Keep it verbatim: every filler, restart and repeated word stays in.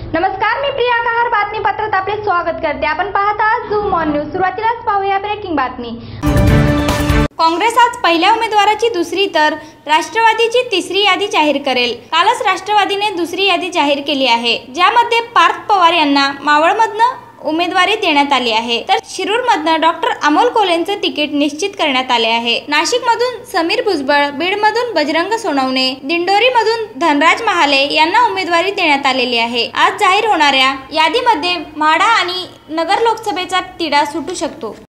नमस्कार, मी प्रिया कहार बातमीपत्रात आपले स्वागत करते। आपण पाहत आहात झूम ऑन न्यूज। सुरुवातीलाच पाहूया ब्रेकिंग बातमी। काँग्रेस आज पहिल्या उमेदवाराची दुसरी तर राष्ट्रवादीची तिसरी यादी जाहीर करेल। कालच राष्ट्रवादीने दुसरी यादी जाहीर केली आहे, ज्यामध्ये पार्थ पवार यांना मावळमधनं उमेदवारी देण्यात आली आहे, तर शिरूरमधनं डॉक्टर अमोल कोल्हेंचे तिकीट निश्चित करण्यात आले आहे। नाशिकमधून समीर भुजबळ, बीडमधून बजरंग सोनवणे, दिंडोरीमधून धनराज महाले यांना उमेदवारी देण्यात आलेली आहे। आज जाहीर होणाऱ्या यादीमध्ये माढा आणि नगर लोकसभेचा तिढा सुटू शकतो।